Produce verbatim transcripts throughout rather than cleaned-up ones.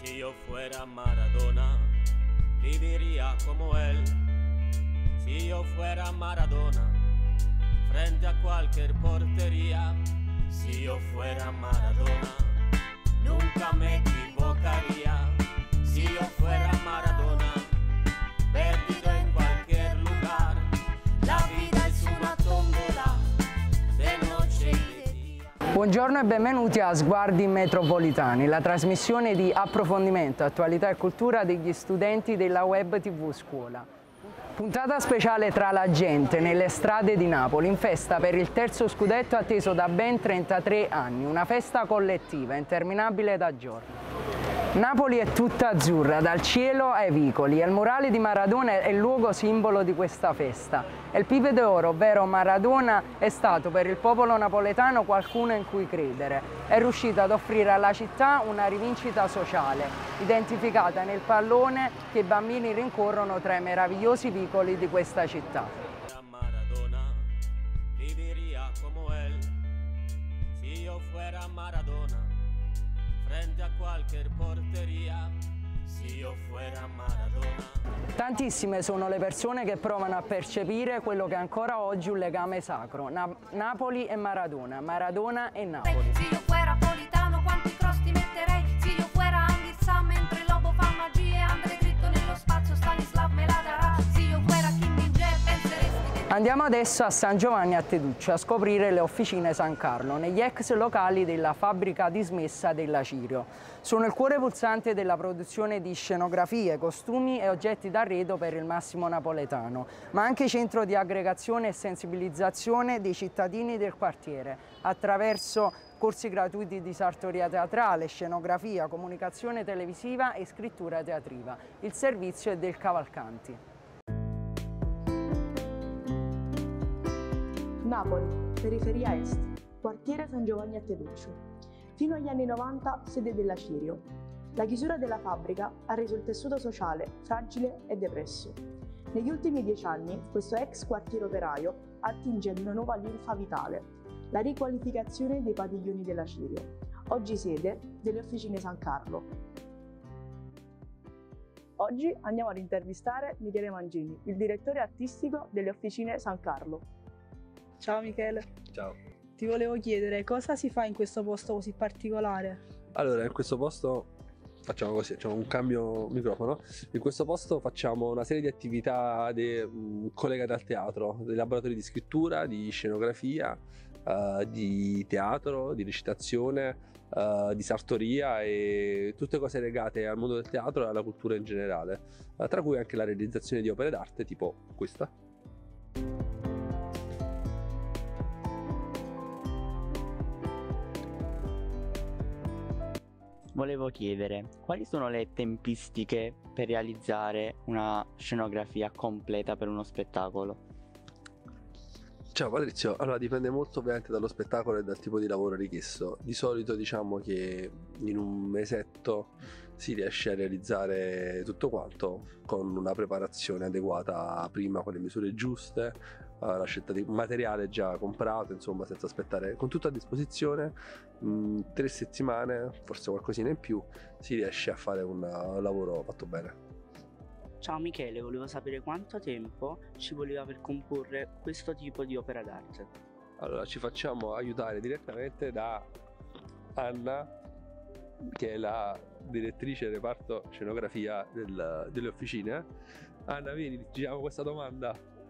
Si yo fuera Maradona, viviría como él. Si yo fuera Maradona, frente a cualquier portería. Si yo fuera Maradona, nunca me equivocaría. Si yo fuera Maradona, perdido en cualquier lugar. La vida es una tómbola de noche y de día. Buongiorno e benvenuti a Sguardi Metropolitani, la trasmissione di approfondimento, attualità e cultura degli studenti della Web tivù Scuola. Puntata speciale tra la gente nelle strade di Napoli, in festa per il terzo scudetto atteso da ben trentatré anni, una festa collettiva interminabile da giorni. Napoli è tutta azzurra, dal cielo ai vicoli, e il murale di Maradona è il luogo simbolo di questa festa. Il Pive d'Oro, ovvero Maradona, è stato per il popolo napoletano qualcuno in cui credere. È riuscito ad offrire alla città una rivincita sociale, identificata nel pallone che i bambini rincorrono tra i meravigliosi vicoli di questa città. Maradona, viviría como él. Si yo fuera Maradona, frente a cualquier portería. Si yo fuera Maradona. Tantissime sono le persone che provano a percepire quello che è ancora oggi un legame sacro, Na Napoli e Maradona, Maradona e Napoli. Se io fuera Politano quanti cross ti metterei, se io fuera Andy Sa mentre Lobo fa magie, andrei dritto nello spazio, Stanislav me la darà, se io fuera Kim Min-jae penseresti che... Andiamo adesso a San Giovanni a Teduccio a scoprire le officine San Carlo, negli ex locali della fabbrica dismessa della Cirio. Sono il cuore pulsante della produzione di scenografie, costumi e oggetti d'arredo per il massimo napoletano, ma anche centro di aggregazione e sensibilizzazione dei cittadini del quartiere, attraverso corsi gratuiti di sartoria teatrale, scenografia, comunicazione televisiva e scrittura teatriva. Il servizio è del Cavalcanti. Napoli, periferia est, quartiere San Giovanni a Teduccio. Fino agli anni novanta sede della Cirio. La chiusura della fabbrica ha reso il tessuto sociale fragile e depresso. Negli ultimi dieci anni questo ex quartiere operaio attinge ad una nuova linfa vitale, la riqualificazione dei padiglioni della Cirio, oggi sede delle officine San Carlo. Oggi andiamo ad intervistare Michele Mangini, il direttore artistico delle officine San Carlo. Ciao Michele. Ciao. Ti volevo chiedere cosa si fa in questo posto così particolare? Allora, in questo posto facciamo così, facciamo un cambio microfono. In questo posto facciamo una serie di attività de, mh, collegate al teatro, dei laboratori di scrittura, di scenografia, uh, di teatro, di recitazione, uh, di sartoria e tutte cose legate al mondo del teatro e alla cultura in generale, uh, tra cui anche la realizzazione di opere d'arte tipo questa. Volevo chiedere, quali sono le tempistiche per realizzare una scenografia completa per uno spettacolo? Ciao Patrizio, allora dipende molto ovviamente dallo spettacolo e dal tipo di lavoro richiesto. Di solito diciamo che in un mesetto si riesce a realizzare tutto quanto con una preparazione adeguata prima, con le misure giuste, la scelta di materiale già comprato, insomma senza aspettare, con tutto a disposizione. In tre settimane, forse qualcosina in più, si riesce a fare un lavoro fatto bene. Ciao Michele, volevo sapere quanto tempo ci voleva per comporre questo tipo di opera d'arte. Allora, ci facciamo aiutare direttamente da Anna, che è la direttrice del reparto scenografia del, delle officine. Anna, vieni, giriamo questa domanda.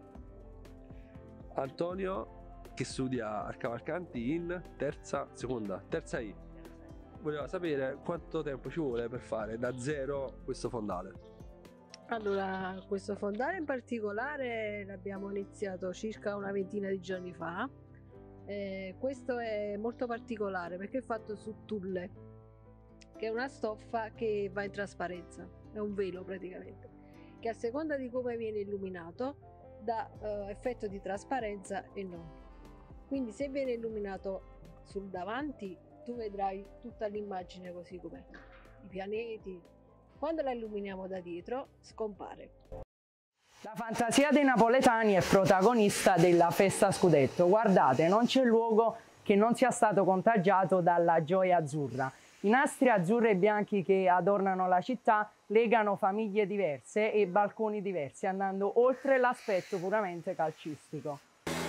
Antonio, che studia al Cavalcanti in terza, seconda, terza I, voleva sapere quanto tempo ci vuole per fare da zero questo fondale. Allora, questo fondale in particolare l'abbiamo iniziato circa una ventina di giorni fa. Eh, questo è molto particolare perché è fatto su tulle, che è una stoffa che va in trasparenza, è un velo praticamente, che a seconda di come viene illuminato dà eh, effetto di trasparenza e non. Quindi se viene illuminato sul davanti tu vedrai tutta l'immagine così com'è, i pianeti. Quando la illuminiamo da dietro scompare. La fantasia dei napoletani è protagonista della festa scudetto. Guardate, non c'è luogo che non sia stato contagiato dalla gioia azzurra. I nastri azzurri e bianchi che adornano la città legano famiglie diverse e balconi diversi, andando oltre l'aspetto puramente calcistico.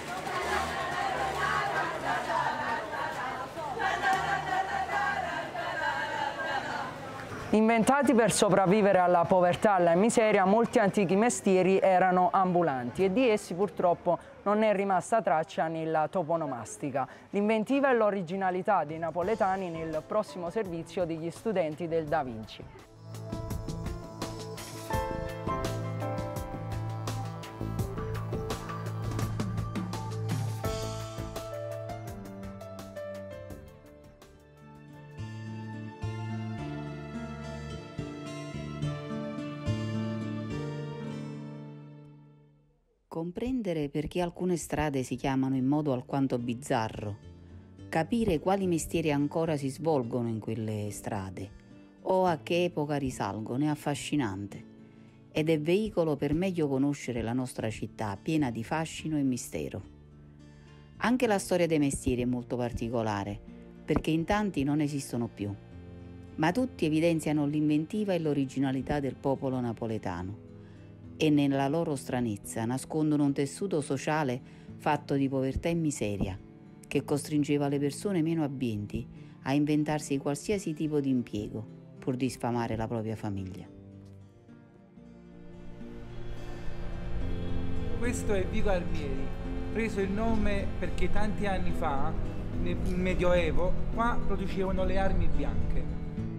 Inventati per sopravvivere alla povertà e alla miseria, molti antichi mestieri erano ambulanti e di essi purtroppo non è rimasta traccia nella toponomastica. L'inventiva e l'originalità dei napoletani nel prossimo servizio degli studenti del Da Vinci. Comprendere perché alcune strade si chiamano in modo alquanto bizzarro, capire quali mestieri ancora si svolgono in quelle strade o a che epoca risalgono è affascinante ed è veicolo per meglio conoscere la nostra città piena di fascino e mistero. Anche la storia dei mestieri è molto particolare perché in tanti non esistono più, ma tutti evidenziano l'inventiva e l'originalità del popolo napoletano e nella loro stranezza nascondono un tessuto sociale fatto di povertà e miseria, che costringeva le persone meno abbienti a inventarsi qualsiasi tipo di impiego pur di sfamare la propria famiglia. Questo è Vico Armieri, preso il nome perché tanti anni fa, nel Medioevo, qua producevano le armi bianche.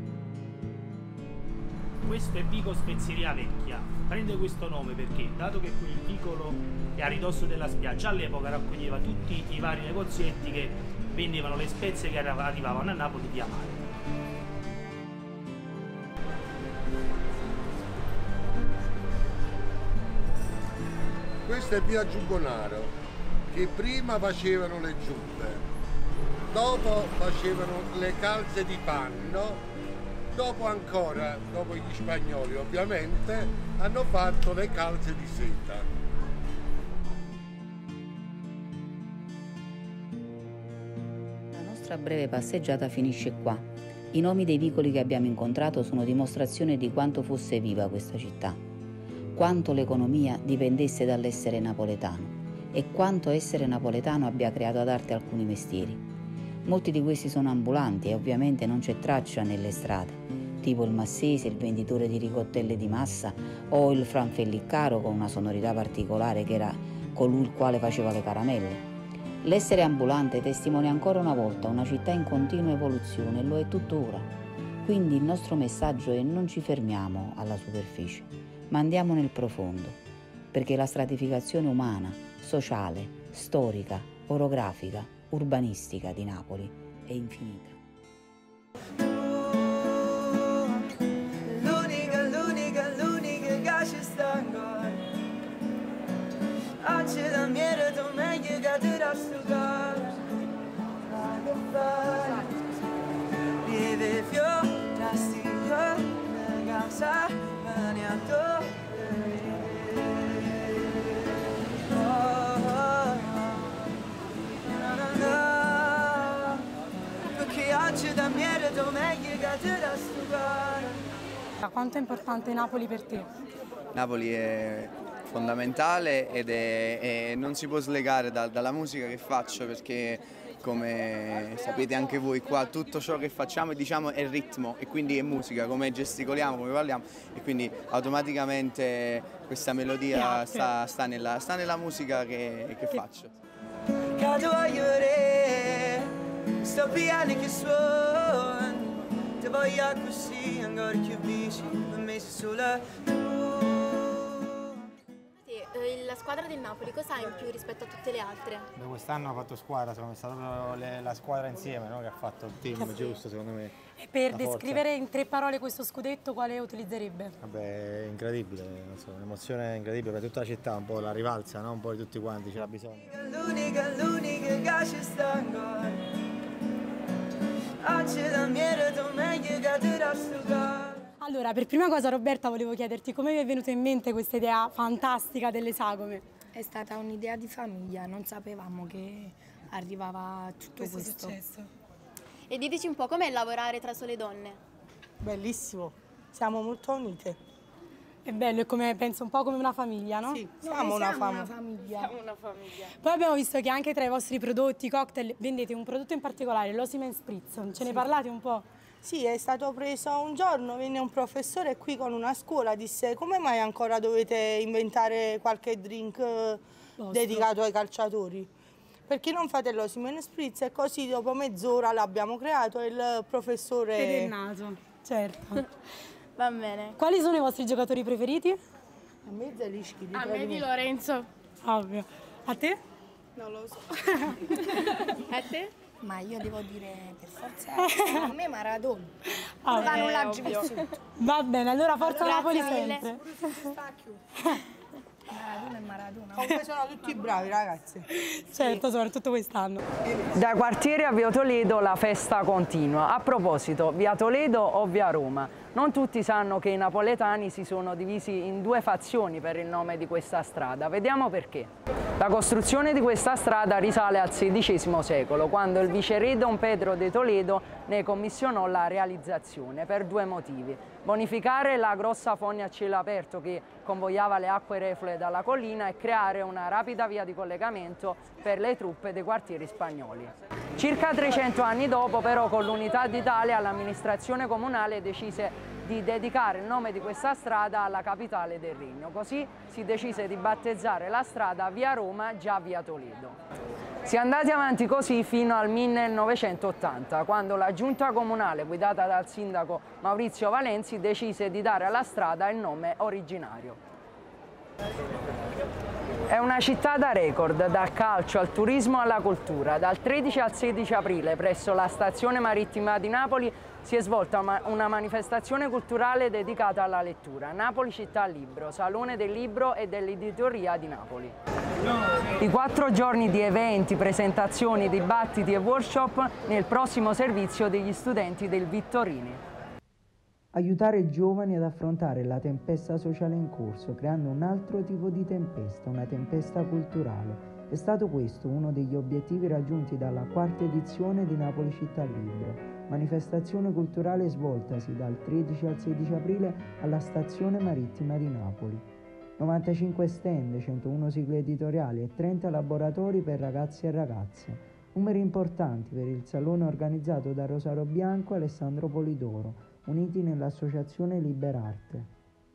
Questo è Vico Spezieria Vecchia. Prende questo nome perché, dato che quel vicolo è a ridosso della spiaggia, all'epoca raccoglieva tutti i vari negozietti che vendevano le spezie che arrivavano a Napoli via mare. Questo è via Giubbonaro, che prima facevano le giubbe, dopo facevano le calze di panno, dopo ancora, dopo gli spagnoli ovviamente, hanno fatto le calze di seta. La nostra breve passeggiata finisce qua. I nomi dei vicoli che abbiamo incontrato sono dimostrazione di quanto fosse viva questa città, quanto l'economia dipendesse dall'essere napoletano e quanto essere napoletano abbia creato ad arte alcuni mestieri. Molti di questi sono ambulanti e ovviamente non c'è traccia nelle strade, tipo il massese, il venditore di ricottelle di massa o il franfelliccaro con una sonorità particolare che era colui il quale faceva le caramelle. L'essere ambulante testimonia ancora una volta una città in continua evoluzione e lo è tuttora. Quindi il nostro messaggio è: non ci fermiamo alla superficie, ma andiamo nel profondo, perché la stratificazione umana, sociale, storica, orografica, urbanistica di Napoli è infinita. L'unica, l'unica, l'unica che ci sta ancora. Oggi da miele tu meglio che ti lascio cuore. Ma che fare? Vive fiore, la stia, la casa, la niente. Quanto è importante Napoli per te? Napoli è fondamentale ed è, è, non si può slegare da, dalla musica che faccio, perché come sapete anche voi qua tutto ciò che facciamo e diciamo è ritmo e quindi è musica, come gesticoliamo, come parliamo, e quindi automaticamente questa melodia sta, sta, nella, sta nella musica che, che faccio. Sto piano che suona, ti voglio così, ancora più vicino, per me sei sola tu. Sì, la squadra del Napoli cosa ha in più rispetto a tutte le altre? Beh, quest'anno ha fatto squadra, secondo me è stata proprio la squadra insieme, no? Che ha fatto il team giusto, secondo me. E per descrivere in tre parole questo scudetto, quale utilizzerebbe? Vabbè, è incredibile, non so, un'emozione incredibile per tutta la città, un po' la rivalsa, no? Un po' di tutti quanti, ce l'ha bisogno. L'unica, l'unica che ci sta ancora. Oggi da miele tu meglio che ti lascio cuore. Allora, per prima cosa Roberta volevo chiederti come vi è venuta in mente questa idea fantastica delle sagome? È stata un'idea di famiglia, non sapevamo che arrivava tutto questo. questo. Successo. E diteci un po' com'è lavorare tra sole donne. Bellissimo, siamo molto unite. È bello, è come, penso un po' come una famiglia, no? Sì, Noi siamo, una, siamo fam- una famiglia. Siamo una famiglia. Poi abbiamo visto che anche tra i vostri prodotti, cocktail, vendete un prodotto in particolare, l'Osimen Spritz. Ce Sì. ne parlate un po'? Sì, è stato preso un giorno, venne un professore qui con una scuola, disse come mai ancora dovete inventare qualche drink eh, dedicato ai calciatori? Perché non fate l'Osimen Spritz? E così dopo mezz'ora l'abbiamo creato e il professore... Ed è nato, certo. Va bene. Quali sono i vostri giocatori preferiti? A me Zelischi. A me Di Lorenzo. Ovvio. A te? Non lo so. A te? Ma io devo dire per forza a me Maradona. Ah, Non va eh, nulla ovvio. vissuto. Va bene, allora forza Grazie Napoli mille. sempre. Maradona e Maradona. Comunque sono tutti bravi ragazzi. Certo, soprattutto quest'anno. Da quartiere a Via Toledo la festa continua. A proposito, Via Toledo o Via Roma? Non tutti sanno che i napoletani si sono divisi in due fazioni per il nome di questa strada. Vediamo perché. La costruzione di questa strada risale al sedicesimo secolo, quando il viceré Don Pedro de Toledo ne commissionò la realizzazione per due motivi. Bonificare la grossa fogna a cielo aperto che convogliava le acque reflue dalla collina e creare una rapida via di collegamento per le truppe dei quartieri spagnoli. Circa trecento anni dopo, però, con l'Unità d'Italia, l'amministrazione comunale decise di dedicare il nome di questa strada alla capitale del Regno. Così si decise di battezzare la strada Via Roma, già Via Toledo. Si è andati avanti così fino al millenovecentottanta, quando la giunta comunale, guidata dal sindaco Maurizio Valenzi, decise di dare alla strada il nome originario. È una città da record, dal calcio al turismo alla cultura. Dal tredici al sedici aprile, presso la stazione marittima di Napoli, si è svolta una manifestazione culturale dedicata alla lettura. Napoli Città Libro, Salone del Libro e dell'Editoria di Napoli. I quattro giorni di eventi, presentazioni, dibattiti e workshop nel prossimo servizio degli studenti del Vittorini. Aiutare i giovani ad affrontare la tempesta sociale in corso, creando un altro tipo di tempesta, una tempesta culturale. È stato questo uno degli obiettivi raggiunti dalla quarta edizione di Napoli Città Libro, manifestazione culturale svoltasi dal tredici al sedici aprile alla stazione marittima di Napoli. novantacinque stand, centouno sigle editoriali e trenta laboratori per ragazzi e ragazze. Numeri importanti per il salone organizzato da Rosario Bianco e Alessandro Polidoro, uniti nell'associazione Liberarte.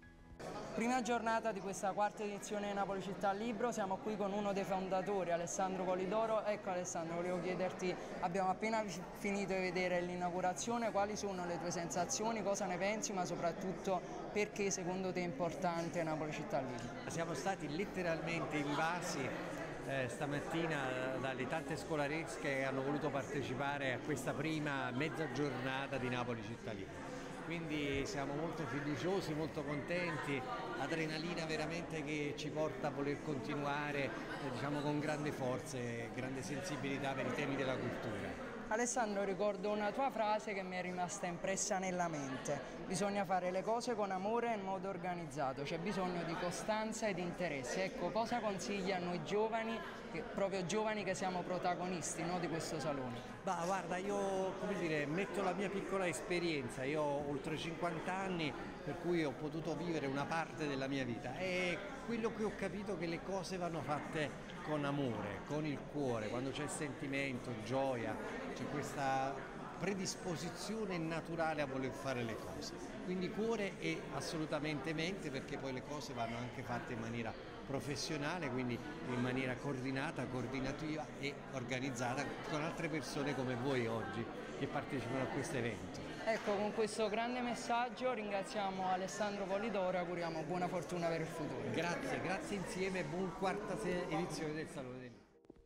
Prima giornata di questa quarta edizione di Napoli Città Libro, siamo qui con uno dei fondatori, Alessandro Polidoro. Ecco Alessandro, volevo chiederti, abbiamo appena finito di vedere l'inaugurazione, quali sono le tue sensazioni, cosa ne pensi, ma soprattutto perché secondo te è importante Napoli Città Libro? Siamo stati letteralmente invasi eh, stamattina dalle tante scolaresche che hanno voluto partecipare a questa prima mezza giornata di Napoli Città Libro. Quindi siamo molto fiduciosi, molto contenti, adrenalina veramente che ci porta a voler continuare eh, diciamo, con grande forza e grande sensibilità per i temi della cultura. Alessandro, ricordo una tua frase che mi è rimasta impressa nella mente. Bisogna fare le cose con amore e in modo organizzato, c'è bisogno di costanza e di interesse. Ecco, cosa consigli a noi giovani, che, proprio giovani che siamo protagonisti, no, di questo salone? Bah, guarda, io come dire, metto la mia piccola esperienza, io ho oltre cinquanta anni, per cui ho potuto vivere una parte della mia vita e quello che ho capito è che le cose vanno fatte con amore, con il cuore, quando c'è sentimento, gioia, c'è questa predisposizione naturale a voler fare le cose. Quindi cuore e assolutamente mente, perché poi le cose vanno anche fatte in maniera professionale, quindi in maniera coordinata, coordinativa e organizzata con altre persone come voi oggi che partecipano a questo evento. Ecco, con questo grande messaggio ringraziamo Alessandro Polidoro e auguriamo buona fortuna per il futuro. Grazie, grazie insieme e buon quarta edizione del Salone del Libro.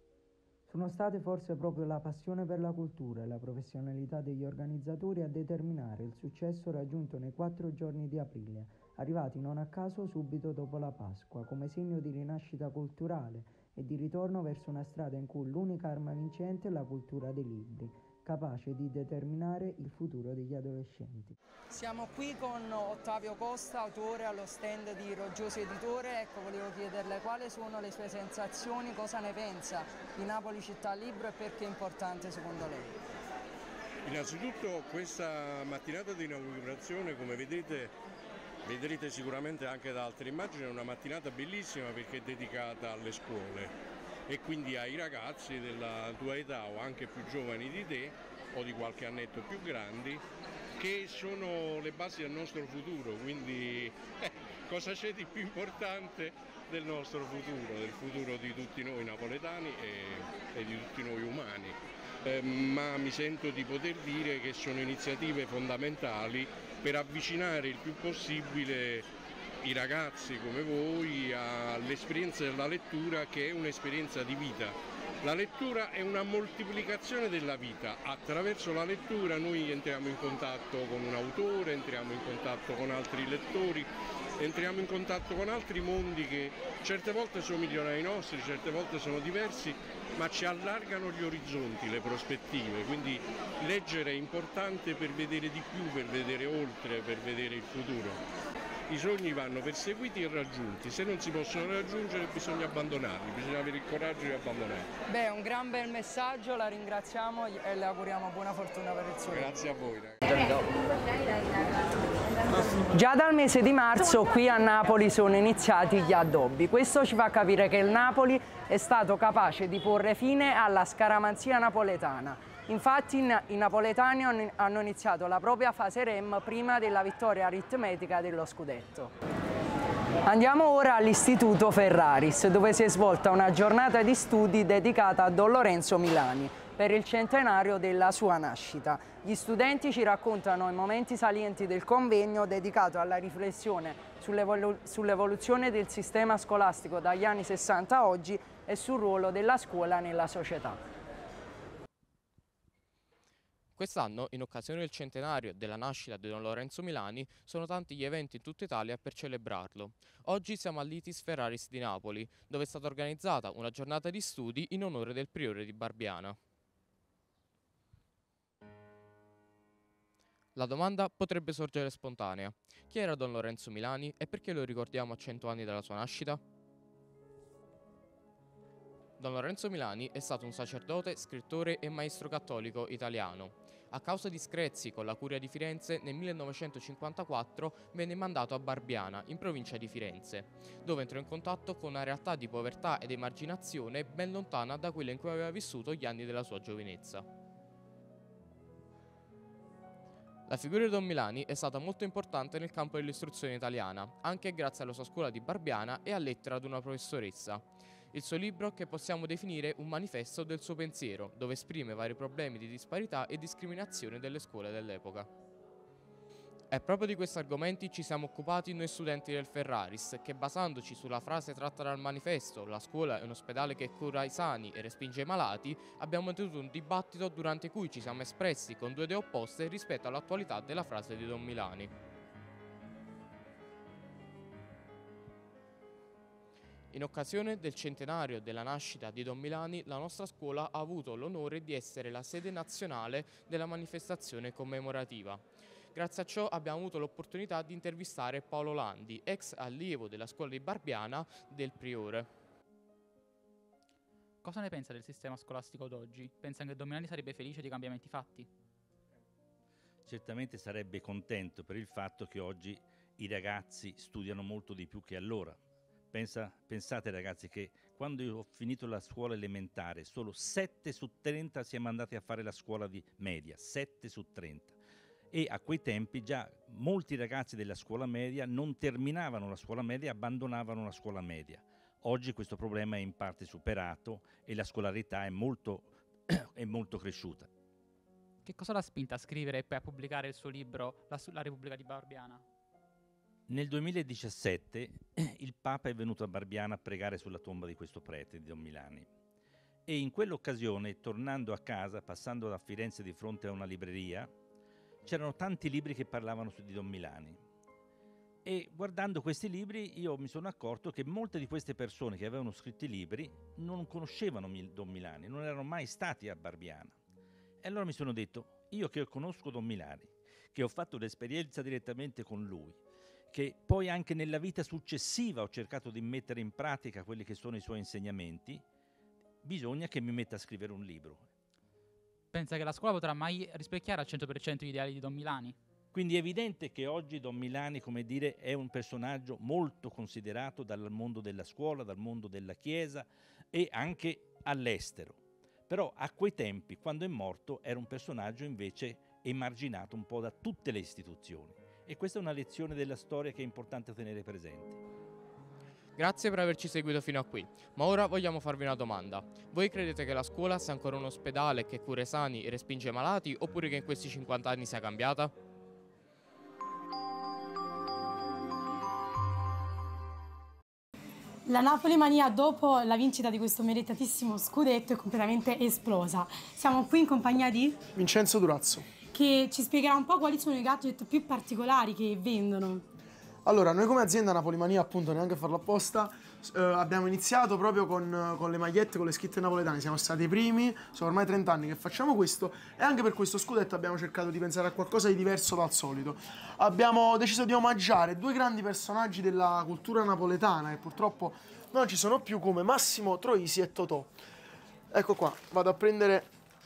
Sono state forse proprio la passione per la cultura e la professionalità degli organizzatori a determinare il successo raggiunto nei quattro giorni di aprile, arrivati non a caso subito dopo la Pasqua, come segno di rinascita culturale e di ritorno verso una strada in cui l'unica arma vincente è la cultura dei libri, capace di determinare il futuro degli adolescenti. Siamo qui con Ottavio Costa, autore allo stand di Roggiosi Editore. Ecco, volevo chiederle quali sono le sue sensazioni, cosa ne pensa di Napoli Città Libro e perché è importante secondo lei? Innanzitutto questa mattinata di inaugurazione, come vedete, vedrete sicuramente anche da altre immagini, è una mattinata bellissima perché è dedicata alle scuole e quindi ai ragazzi della tua età o anche più giovani di te o di qualche annetto più grandi, che sono le basi del nostro futuro, quindi eh, cosa c'è di più importante del nostro futuro, del futuro di tutti noi napoletani e, e di tutti noi umani. Eh, ma mi sento di poter dire che sono iniziative fondamentali per avvicinare il più possibile i ragazzi come voi all'esperienza della lettura, che è un'esperienza di vita. La lettura è una moltiplicazione della vita. Attraverso la lettura noi entriamo in contatto con un autore, entriamo in contatto con altri lettori, entriamo in contatto con altri mondi che certe volte somigliano ai nostri, certe volte sono diversi, ma ci allargano gli orizzonti, le prospettive. Quindi leggere è importante per vedere di più, per vedere oltre, per vedere il futuro. I sogni vanno perseguiti e raggiunti, se non si possono raggiungere bisogna abbandonarli, bisogna avere il coraggio di abbandonarli. Beh, è un gran bel messaggio, la ringraziamo e le auguriamo buona fortuna per il suo lavoro. Grazie a voi. Ragazzi. Già dal mese di marzo qui a Napoli sono iniziati gli addobbi. Questo ci fa capire che il Napoli è stato capace di porre fine alla scaramanzia napoletana. Infatti i napoletani hanno iniziato la propria fase REM prima della vittoria aritmetica dello scudetto. Andiamo ora all'Istituto Ferraris, dove si è svolta una giornata di studi dedicata a Don Lorenzo Milani per il centenario della sua nascita. Gli studenti ci raccontano i momenti salienti del convegno dedicato alla riflessione sull'evoluzione del sistema scolastico dagli anni sessanta a oggi e sul ruolo della scuola nella società. Quest'anno, in occasione del centenario della nascita di Don Lorenzo Milani, sono tanti gli eventi in tutta Italia per celebrarlo. Oggi siamo all'I T I S Ferraris di Napoli, dove è stata organizzata una giornata di studi in onore del priore di Barbiana. La domanda potrebbe sorgere spontanea. Chi era Don Lorenzo Milani e perché lo ricordiamo a cento anni dalla sua nascita? Don Lorenzo Milani è stato un sacerdote, scrittore e maestro cattolico italiano. A causa di screzi con la Curia di Firenze, nel millenovecentocinquantaquattro venne mandato a Barbiana, in provincia di Firenze, dove entrò in contatto con una realtà di povertà ed emarginazione ben lontana da quella in cui aveva vissuto gli anni della sua giovinezza. La figura di Don Milani è stata molto importante nel campo dell'istruzione italiana, anche grazie alla sua scuola di Barbiana e a lettera ad una professoressa. Il suo libro che possiamo definire un manifesto del suo pensiero, dove esprime vari problemi di disparità e discriminazione delle scuole dell'epoca. E proprio di questi argomenti ci siamo occupati noi studenti del Ferraris, che basandoci sulla frase tratta dal manifesto «La scuola è un ospedale che cura i sani e respinge i malati», abbiamo tenuto un dibattito durante cui ci siamo espressi con due idee opposte rispetto all'attualità della frase di Don Milani. In occasione del centenario della nascita di Don Milani, la nostra scuola ha avuto l'onore di essere la sede nazionale della manifestazione commemorativa. Grazie a ciò abbiamo avuto l'opportunità di intervistare Paolo Landi, ex allievo della scuola di Barbiana del Priore. Cosa ne pensa del sistema scolastico d'oggi? Pensa che Don Milani sarebbe felice dei cambiamenti fatti? Certamente sarebbe contento per il fatto che oggi i ragazzi studiano molto di più che allora. Pensa, pensate ragazzi che quando io ho finito la scuola elementare solo sette su trenta siamo andati a fare la scuola di media, sette su trenta. E a quei tempi già molti ragazzi della scuola media non terminavano la scuola media, abbandonavano la scuola media. Oggi questo problema è in parte superato e la scolarità è molto, è molto cresciuta. Che cosa l'ha spinta a scrivere e poi a pubblicare il suo libro La, la Repubblica di Barbiana? Nel duemiladiciassette il Papa è venuto a Barbiana a pregare sulla tomba di questo prete, di Don Milani. E in quell'occasione, tornando a casa, passando da Firenze di fronte a una libreria, c'erano tanti libri che parlavano su di Don Milani. E guardando questi libri io mi sono accorto che molte di queste persone che avevano scritto i libri non conoscevano Don Milani, non erano mai stati a Barbiana. E allora mi sono detto, io che conosco Don Milani, che ho fatto l'esperienza direttamente con lui, che poi anche nella vita successiva ho cercato di mettere in pratica quelli che sono i suoi insegnamenti, bisogna che mi metta a scrivere un libro. pensa che la scuola potrà mai rispecchiare al cento per cento gli ideali di Don Milani? Quindi è evidente che oggi Don Milani, come dire, è un personaggio molto considerato dal mondo della scuola, dal mondo della Chiesa e anche all'estero. Però a quei tempi, quando è morto, era un personaggio invece emarginato un po' da tutte le istituzioni. E questa è una lezione della storia che è importante tenere presente. Grazie per averci seguito fino a qui, ma ora vogliamo farvi una domanda. Voi credete che la scuola sia ancora un ospedale che cura i sani e respinge i malati, oppure che in questi cinquanta anni sia cambiata? La Napoli Mania, dopo la vincita di questo meritatissimo scudetto, è completamente esplosa. Siamo qui in compagnia di Vincenzo Durazzo, che ci spiegherà un po' quali sono i gadget più particolari che vendono. Allora, noi come azienda Napoli Mania, appunto, neanche a farlo apposta, eh, abbiamo iniziato proprio con, con le magliette, con le scritte napoletane. Siamo stati i primi, sono ormai trenta anni che facciamo questo, e anche per questo scudetto abbiamo cercato di pensare a qualcosa di diverso dal solito. Abbiamo deciso di omaggiare due grandi personaggi della cultura napoletana che purtroppo non ci sono più, come Massimo Troisi e Totò. Ecco qua, vado a prendere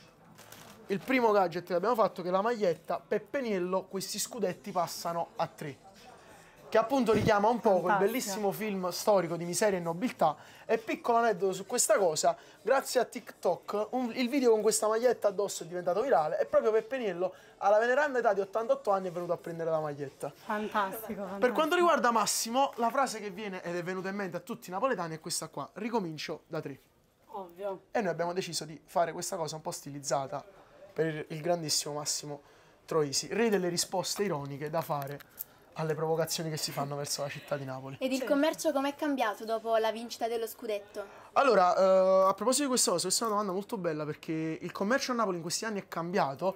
il primo gadget che abbiamo fatto, che è la maglietta Peppe Niello, questi scudetti passano a tre. Che appunto richiama un po' quel bellissimo film storico di Miseria e Nobiltà. E piccolo aneddoto su questa cosa, grazie a TikTok un, il video con questa maglietta addosso è diventato virale, e proprio Peppe Niello alla veneranda età di ottantotto anni è venuto a prendere la maglietta. Fantastico, fantastico. Per quanto riguarda Massimo, la frase che viene ed è venuta in mente a tutti i napoletani è questa qua: ricomincio da tre. Ovvio. E noi abbiamo deciso di fare questa cosa un po' stilizzata per il grandissimo Massimo Troisi, re delle risposte ironiche da fare alle provocazioni che si fanno verso la città di Napoli. Ed il sì. commercio com'è cambiato dopo la vincita dello scudetto? Allora, eh, a proposito di questa cosa, questa è una domanda molto bella, perché il commercio a Napoli in questi anni è cambiato,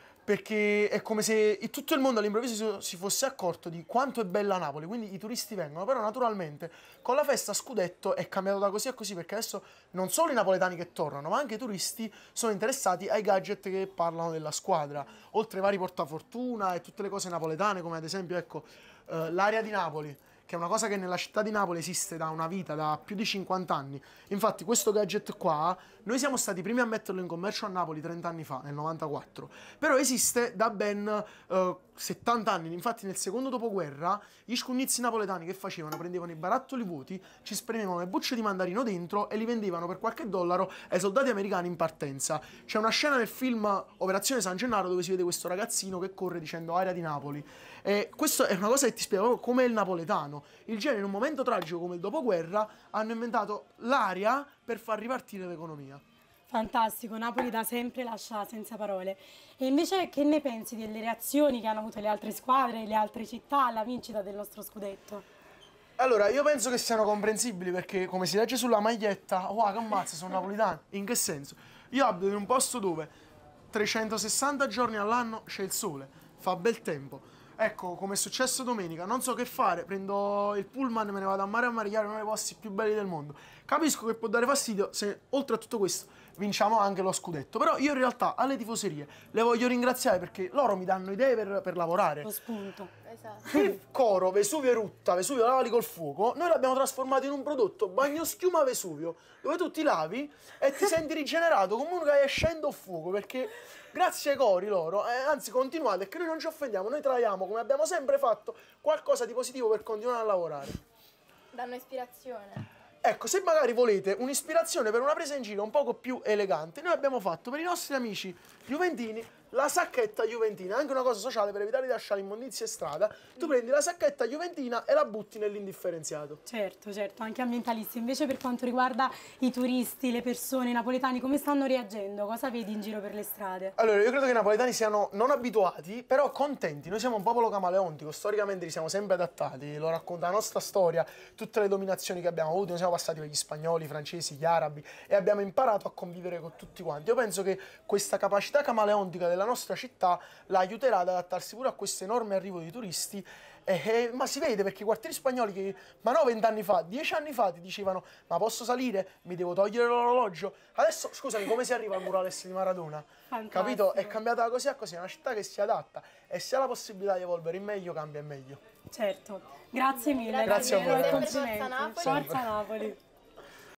perché è come se tutto il mondo all'improvviso si fosse accorto di quanto è bella Napoli, quindi i turisti vengono, però naturalmente con la festa scudetto è cambiato da così a così, perché adesso non solo i napoletani che tornano, ma anche i turisti sono interessati ai gadget che parlano della squadra, oltre ai vari portafortuna e tutte le cose napoletane, come ad esempio, ecco, eh, l'area di Napoli, che è una cosa che nella città di Napoli esiste da una vita, da più di cinquanta anni. Infatti questo gadget qua, noi siamo stati i primi a metterlo in commercio a Napoli trenta anni fa, nel novantaquattro, però esiste da ben uh, settanta anni. Infatti nel secondo dopoguerra gli scugnizi napoletani che facevano? Prendevano i barattoli vuoti, ci spremevano le bucce di mandarino dentro e li vendevano per qualche dollaro ai soldati americani in partenza. C'è una scena nel film Operazione San Gennaro dove si vede questo ragazzino che corre dicendo area di Napoli. E questo è una cosa che ti spiega proprio come è il napoletano. Il genere, in un momento tragico come il dopoguerra, hanno inventato l'aria per far ripartire l'economia. Fantastico, Napoli da sempre lascia senza parole. E invece che ne pensi delle reazioni che hanno avuto le altre squadre, le altre città alla vincita del nostro scudetto? Allora, io penso che siano comprensibili, perché come si legge sulla maglietta, wow, che ammazza, sono napoletano. In che senso? Io abito in un posto dove trecentosessanta giorni all'anno c'è il sole, fa bel tempo. Ecco, come è successo domenica, non so che fare, prendo il pullman, me ne vado a mare a marigliare, uno dei posti più belli del mondo. Capisco che può dare fastidio se, oltre a tutto questo, vinciamo anche lo scudetto. Però io in realtà alle tifoserie le voglio ringraziare, perché loro mi danno idee per, per lavorare. Lo spunto. Esatto. Il coro Vesuvio erutta, Vesuvio lavali col fuoco, noi l'abbiamo trasformato in un prodotto bagnoschiuma Vesuvio, dove tu ti lavi e ti senti rigenerato come uno che hai scendo fuoco, perché grazie ai cori loro, eh, anzi continuate, che noi non ci offendiamo, noi traiamo, come abbiamo sempre fatto, qualcosa di positivo per continuare a lavorare. Danno ispirazione. Ecco, se magari volete un'ispirazione per una presa in giro un poco più elegante, noi abbiamo fatto per i nostri amici juventini la sacchetta juventina, anche una cosa sociale per evitare di lasciare immondizie in strada. Tu prendi la sacchetta juventina e la butti nell'indifferenziato. Certo, certo, anche ambientalisti. Invece per quanto riguarda i turisti, le persone, i napoletani, come stanno reagendo? Cosa vedi in giro per le strade? Allora, io credo che i napoletani siano non abituati, però contenti. Noi siamo un popolo camaleontico, storicamente ci siamo sempre adattati, lo racconta la nostra storia, tutte le dominazioni che abbiamo avuto, noi siamo passati per gli spagnoli, i francesi, gli arabi, e abbiamo imparato a convivere con tutti quanti. Io penso che questa capacità camaleontica della nostra città la aiuterà ad adattarsi pure a questo enorme arrivo di turisti, eh, eh, ma si vede, perché i quartieri spagnoli che ma no vent'anni fa, dieci anni fa ti dicevano ma posso salire? Mi devo togliere l'orologio? Adesso scusami, come si arriva al murales di Maradona? Fantastico. Capito? È cambiata così a così, è una città che si adatta e se ha la possibilità di evolvere in meglio cambia in meglio. Certo, grazie mille. Grazie a voi. Complimenti. Forza Napoli. Forza Napoli.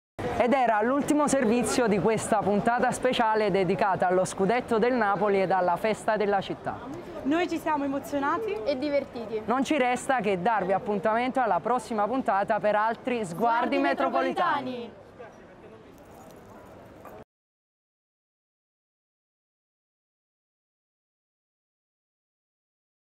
Ed era l'ultimo servizio di questa puntata speciale dedicata allo scudetto del Napoli ed alla festa della città. Noi ci siamo emozionati e divertiti. Non ci resta che darvi appuntamento alla prossima puntata per altri Sguardi, Sguardi metropolitani. metropolitani.